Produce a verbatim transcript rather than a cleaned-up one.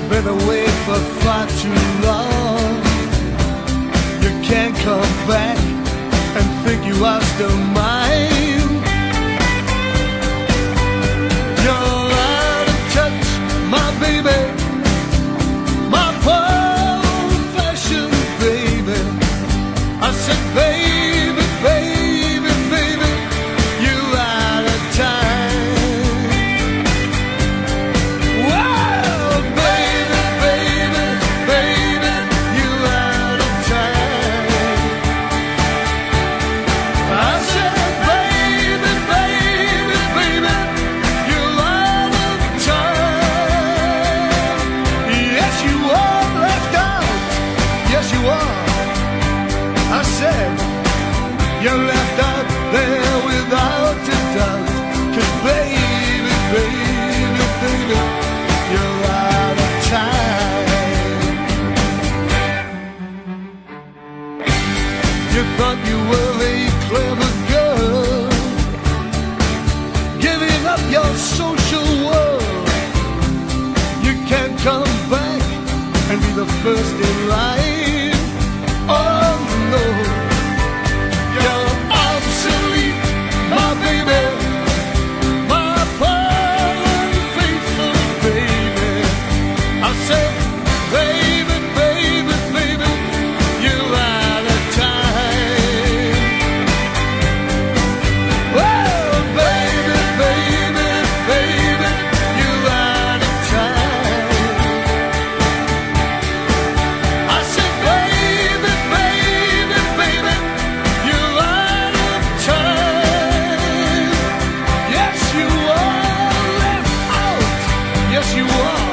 been away for far too long. You can't come back and think you are still mine. You're out of touch, my baby, my old-fashioned baby. I said, baby, baby, baby, you're out of time. Whoa, baby, baby, baby, you're out of time. I said, baby, baby, baby, you're out of time. Yes, you are left out. Yes, you are. I said, you're left out there without a doubt. 'Cause baby, baby, baby, you're out of time. You thought you were a clever girl, giving up your social world. You can't come back and be the first in line. Oh no, you're obsolete, my baby, my poor unfaithful baby. I said, baby, baby, baby, you're out of time. Oh, baby, baby, baby, you're out of time. I said, baby, baby, baby, you're out of time. Yes, you are left out. Yes, you are.